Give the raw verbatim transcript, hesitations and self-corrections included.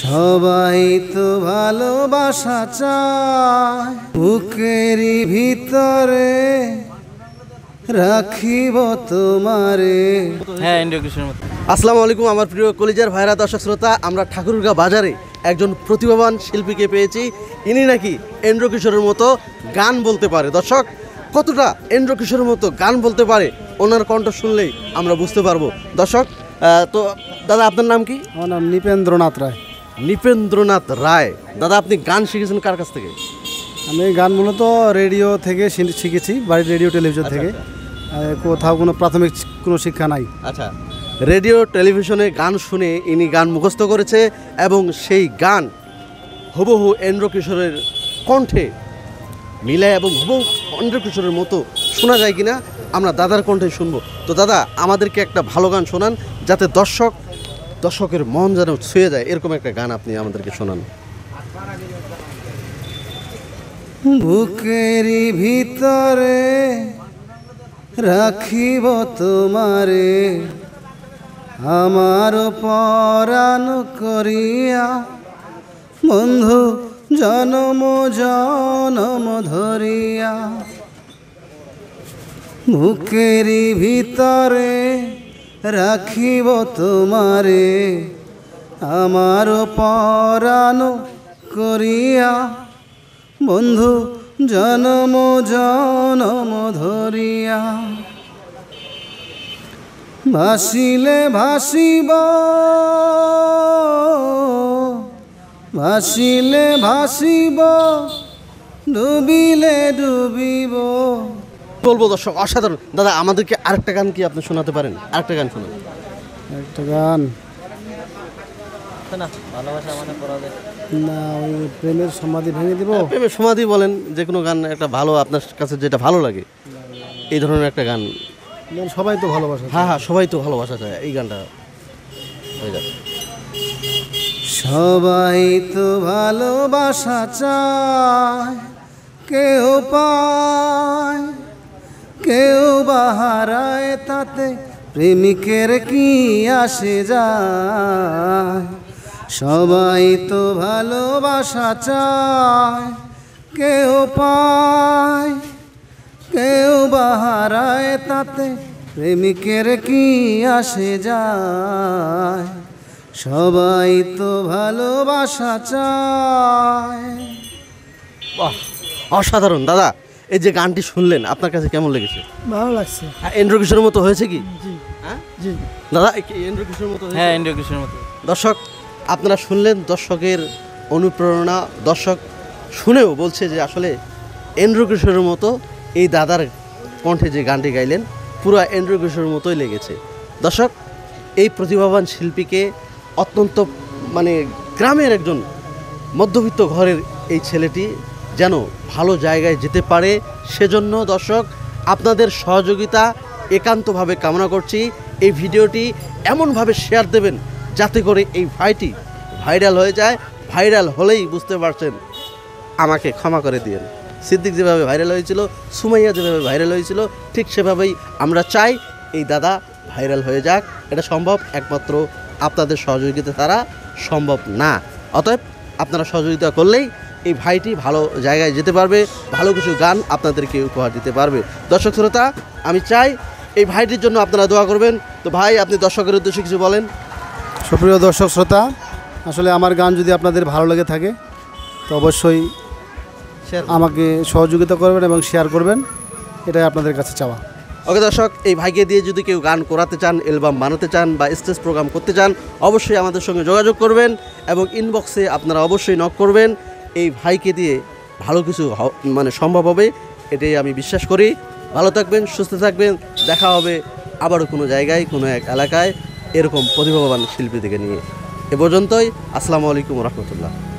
সবাই তো ভালোবাসা চায়, বুকেরই ভিতরে রাখিব তোমারে। হ্যাঁ, ইন্দ্রিয় কিশোরের মতো। আসসালামু আলাইকুম আমার প্রিয় কলিজার ভাইরা, দর্শক শ্রোতা। আমরা ঠাকুরগাঁও বাজারে একজন প্রতিভাবান শিল্পীকে পেয়েছি। ইনি নাকি ইন্দ্রিয় কিশোরের মতো গান বলতে পারে। দর্শক, কতটা ইন্দ্রিয় কিশোরের মতো গান বলতে পারে ওনার কণ্ঠ শুনলেই আমরা বুঝতে পারবো। দর্শক, তো দাদা আপনার নাম কি? আমার নাম নৃপেন্দ্রনাথ রায়। নৃপেন্দ্রনাথ রায়। দাদা, আপনি গান শিখেছেন কার কাছ থেকে? আমি গান মূলত রেডিও থেকে শি- শিখেছি, বাড়ির রেডিও টেলিভিশন থেকে। আহ, কোথাও কোনো প্রাথমিক কোনো শিক্ষা নাই। আচ্ছা, রেডিও টেলিভিশনে গান শুনে ইনি গান মুখস্থ করেছে এবং সেই গান হুবহু ইন্দ্রিয় কিশোরের কণ্ঠে মিলায় এবং হুবহু ইন্দ্রিয় কিশোরের মতো শোনা যায় কিনা আমরা দাদার কণ্ঠে শুনবো। তো দাদা, আমাদেরকে একটা ভালো গান শোনান, যাতে দর্শক দর্শকের মন যেন ছুঁয়ে যায়, এরকম একটা গান আপনি আমাদেরকে শোনান। বুকেরই ভিতরে রাখিব তোমারে, আমার পরাণ করিয়া বন্ধু জনম জনম ধরিয়া। বুকেরই ভিতরে রাখিব তোমারে, আমার পরাণ করিয়া বন্ধু জনম জনম ধরিয়া। ভাসিলে ভাসিব ভাসিলে ভাসিব, ডুবিলে ডুবিব। বলবো দর্শক, অসাধারণ। দাদা, আমাদেরকে আরেকটা গান কি আপনি শোনাতে পারেন? আরেকটা গান শোনান। একটা গান না, ভালোবাসা মানে পরাজয়। না, ওই প্রেমের সমাধি ভেঙে দিব। প্রেমের সমাধি বলেন, যে কোনো গান একটা ভালো, আপনার কাছে যেটা ভালো লাগে এই ধরনের একটা গান। গান সবাই তো ভালোবাসে। হ্যাঁ হ্যাঁ, সবাই তো ভালোবাসা চায়, এই গানটা হয়ে যাবে। সবাই তো ভালোবাসা চায়, কেউ পায় কেউ বাহারায়, তাতে প্রেমিকের কি আসে যায়। সবাই তো ভালোবাসা চায়, কেউ পায় কেউ বাহারায়, তাতে প্রেমিকের কি আসে যায়। সবাই তো ভালোবাসা চায়। বাহ, অসাধারণ। দাদা, এই যে গানটি শুনলেন আপনার কাছে কেমন লেগেছে? ভালো লাগছে। ইন্দ্রিয় কিশোরের মতো হয়েছে কি? হ্যাঁ জি। দাদা, ইন্দ্রিয় কিশোরের মতো হয়েছে? হ্যাঁ, ইন্দ্রিয় কিশোরের মতো। দর্শক, আপনারা শুনলেন দর্শকের অনুপ্রেরণা। দর্শক শুনেও বলছে যে আসলে ইন্দ্রিয় কিশোরের মতো এই দাদার কণ্ঠে যে গানটি গাইলেন, পুরো ইন্দ্রিয় কিশোরের মতোই লেগেছে। দর্শক, এই প্রতিভাবান শিল্পীকে অত্যন্ত মানে গ্রামের একজন মধ্যবিত্ত ঘরের এই ছেলেটি যেন ভালো জায়গায় যেতে পারে, সেজন্য দর্শক আপনাদের সহযোগিতা একান্তভাবে কামনা করছি। এই ভিডিওটি এমনভাবে শেয়ার দেবেন যাতে করে এই ভাইটি ভাইরাল হয়ে যায়। ভাইরাল হলেই বুঝতে পারছেন, আমাকে ক্ষমা করে দিয়েন। সিদ্দিক যেভাবে ভাইরাল হয়েছিল, সুমাইয়া যেভাবে ভাইরাল হয়েছিল, ঠিক সেভাবেই আমরা চাই এই দাদা ভাইরাল হয়ে যাক। এটা সম্ভব একমাত্র আপনাদের সহযোগিতা ছাড়া সম্ভব না। অতএব আপনারা সহযোগিতা করলেই এই ভাইটি ভালো জায়গায় যেতে পারবে, ভালো কিছু গান আপনাদেরকে উপহার দিতে পারবে। দর্শক শ্রোতা, আমি চাই এই ভাইটির জন্য আপনারা দোয়া করবেন। তো ভাই, আপনি দর্শকের উদ্দেশ্যে কিছু বলেন। সুপ্রিয় দর্শক শ্রোতা, আসলে আমার গান যদি আপনাদের ভালো লেগে থাকে তো অবশ্যই আমাকে সহযোগিতা করবেন এবং শেয়ার করবেন, এটাই আপনাদের কাছে চাওয়া। ওকে দর্শক, এই ভাইকে দিয়ে যদি কেউ গান করাতে চান, অ্যালবাম বানাতে চান বা স্টেজ প্রোগ্রাম করতে চান, অবশ্যই আমাদের সঙ্গে যোগাযোগ করবেন এবং ইনবক্সে আপনারা অবশ্যই নক করবেন। এই ভাইকে দিয়ে ভালো কিছু মানে সম্ভব হবে, এটাই আমি বিশ্বাস করি। ভালো থাকবেন, সুস্থ থাকবেন। দেখা হবে আবারও কোনো জায়গায়, কোনো এক এলাকায় এরকম প্রতিভাবান শিল্পীদেরকে নিয়ে। এ পর্যন্তই। আসসালামু আলাইকুম রহমতুল্লাহ।